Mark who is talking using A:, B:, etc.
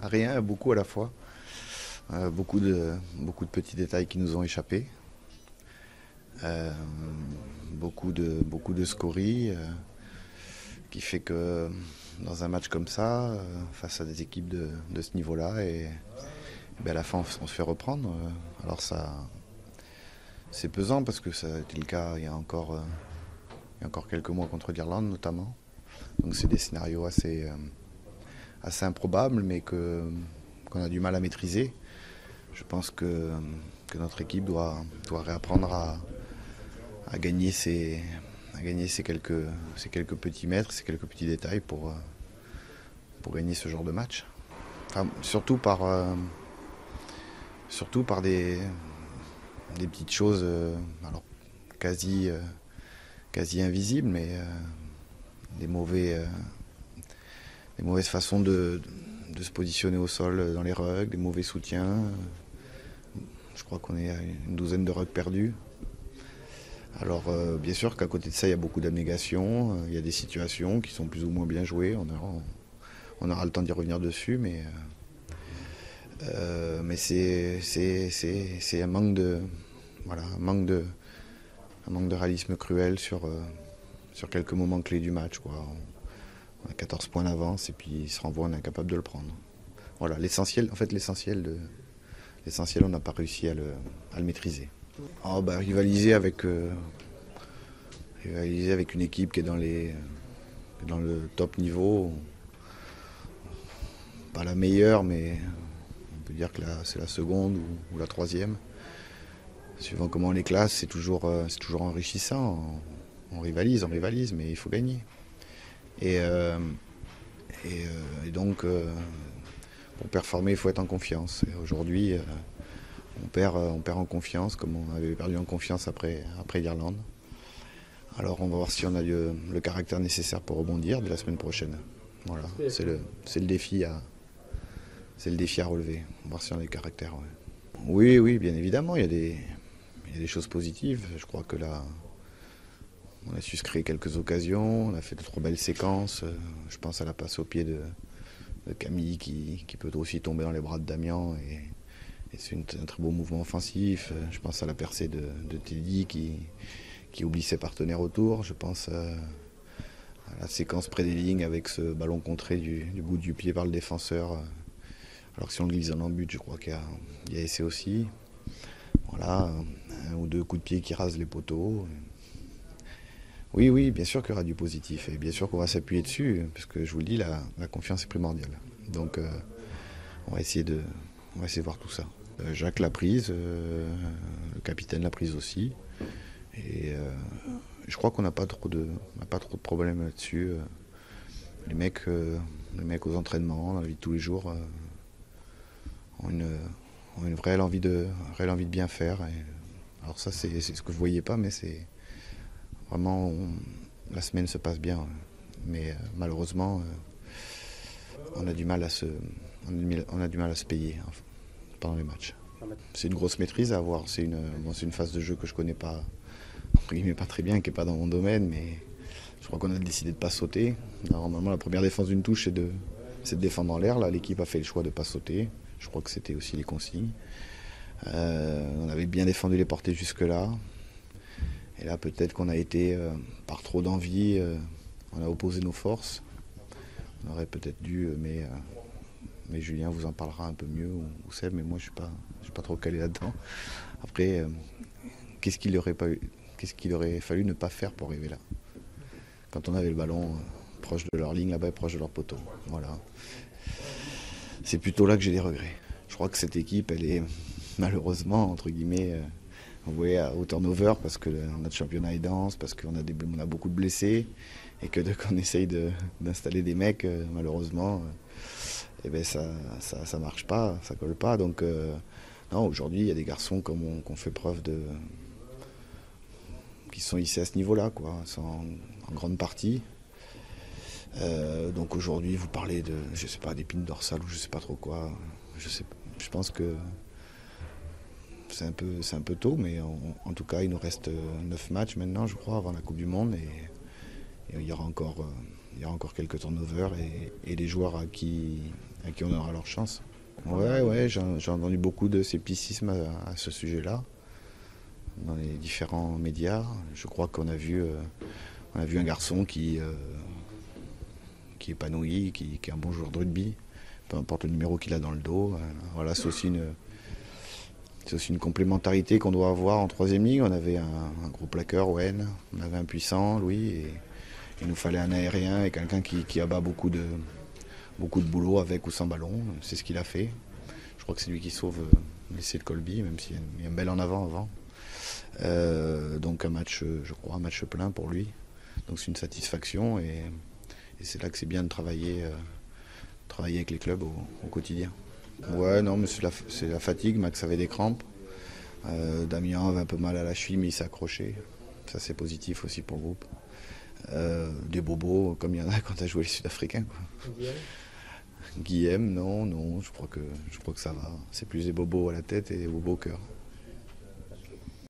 A: à rien, à beaucoup à la fois. Beaucoup de petits détails qui nous ont échappé. Euh, beaucoup de scories qui fait que dans un match comme ça, face à des équipes de ce niveau-là, et à la fin on se fait reprendre. Alors ça, c'est pesant parce que ça a été le cas il y a encore quelques mois contre l'Irlande notamment. Donc c'est des scénarios assez improbables mais qu'on a du mal à maîtriser. Je pense que notre équipe doit réapprendre à gagner ces quelques petits mètres, ces quelques petits détails pour gagner ce genre de match. Enfin, surtout par des petites choses alors quasi, quasi invisibles, mais des, mauvais, des mauvaises façons de se positionner au sol dans les rugs, des mauvais soutiens. Je crois qu'on est à une douzaine de rugs perdus. Alors bien sûr qu'à côté de ça, il y a beaucoup d'abnégation, il y a des situations qui sont plus ou moins bien jouées, on aura le temps d'y revenir dessus, mais c'est un manque de, voilà, un manque de réalisme cruel sur quelques moments clés du match, quoi. On a 14 points d'avance et puis il se renvoie, on est incapable de le prendre. Voilà, l'essentiel, en fait l'essentiel on n'a pas réussi à le maîtriser. Oh, bah, rivaliser avec une équipe qui est dans le top niveau, pas la meilleure, mais on peut dire que c'est la seconde ou la troisième. Suivant comment on les classe, c'est toujours enrichissant. On rivalise, mais il faut gagner. Et, euh, et donc, pour performer, il faut être en confiance. Et aujourd'hui, on perd en confiance, comme on avait perdu en confiance après l'Irlande. Alors on va voir si on a le caractère nécessaire pour rebondir dès la semaine prochaine. Voilà, c'est le défi à relever. On va voir si on a le caractère. Ouais. Oui, oui, bien évidemment, il y a des choses positives. Je crois que là, on a su se créer quelques occasions, on a fait de trop belles séquences. Je pense à la passe au pied de Camille qui peut aussi tomber dans les bras de Damien. Et c'est un très beau mouvement offensif. Je pense à la percée de Teddy qui oublie ses partenaires autour. Je pense à la séquence près des lignes avec ce ballon contré du bout du pied par le défenseur. Alors que si on le glisse en but, je crois qu'il y a essai aussi. Voilà, un ou deux coups de pied qui rasent les poteaux. Oui, oui, bien sûr qu'il y aura du positif et bien sûr qu'on va s'appuyer dessus, parce que je vous le dis, la confiance est primordiale. Donc on va essayer de, on va essayer de voir tout ça. Jacques l'a prise, le capitaine l'a prise aussi. Et je crois qu'on n'a pas trop de problèmes là-dessus. Les mecs aux entraînements, dans la vie de tous les jours, ont ont une réelle envie de bien faire. Et, alors ça, c'est ce que vous ne voyez pas, mais c'est vraiment... la semaine se passe bien. Mais malheureusement, on a du mal à se, on a du mal à se payer pendant les matchs. C'est une grosse maîtrise à avoir. C'est une phase de jeu que je connais pas, entre guillemets, pas très bien, qui n'est pas dans mon domaine, mais je crois qu'on a décidé de ne pas sauter. Normalement, la première défense d'une touche, c'est de défendre en l'air. Là, l'équipe a fait le choix de ne pas sauter. Je crois que c'était aussi les consignes. On avait bien défendu les portées jusque-là. Et là, peut-être qu'on a été, par trop d'envie, on a opposé nos forces. On aurait peut-être dû, mais Julien vous en parlera un peu mieux, ou Seb, mais moi je suis pas trop calé là-dedans. Après, qu'est-ce qu'il aurait fallu ne pas faire pour arriver là? Quand on avait le ballon proche de leur ligne là-bas et proche de leur poteau. Voilà. C'est plutôt là que j'ai des regrets. Je crois que cette équipe, elle est malheureusement, entre guillemets, envoyée au turnover parce que notre championnat est dense, parce qu'on a beaucoup de blessés et que dès qu'on essaye d'installer des mecs, malheureusement, eh ben ça marche pas, ça colle pas. Donc non, aujourd'hui, il y a des garçons qui ont fait preuve qui sont ici à ce niveau-là, quoi, sont en grande partie. Donc aujourd'hui, vous parlez de, je sais pas, d'épines dorsales ou je sais pas trop quoi. Je pense que c'est un peu tôt, mais en tout cas, il nous reste 9 matchs maintenant, je crois, avant la Coupe du Monde. Et il y aura encore quelques turnovers. Et les joueurs à qui on aura leur chance. Ouais, j'ai entendu beaucoup de scepticisme à ce sujet-là, dans les différents médias. Je crois qu'on a vu un garçon qui est épanoui, qui est un bon joueur de rugby, peu importe le numéro qu'il a dans le dos. Voilà, c'est aussi une complémentarité qu'on doit avoir en troisième ligne. On avait un gros plaqueur, Owen, on avait un puissant, Louis, et il nous fallait un aérien et quelqu'un qui abat beaucoup de boulot avec ou sans ballon. C'est ce qu'il a fait. Je crois que c'est lui qui sauve l'essai de Colby, même s'il y a une belle en avant. Donc un match plein pour lui. Donc c'est une satisfaction et c'est là que c'est bien de travailler avec les clubs au quotidien. Ouais, non, mais c'est la fatigue. Max avait des crampes. Damien avait un peu mal à la cheville, mais il s'est accroché. Ça, c'est positif aussi pour le groupe. Des bobos, comme il y en a quand tu as joué les Sud-Africains. Guillaume, non, je crois que ça va. C'est plus des bobos à la tête et des bobos au cœur.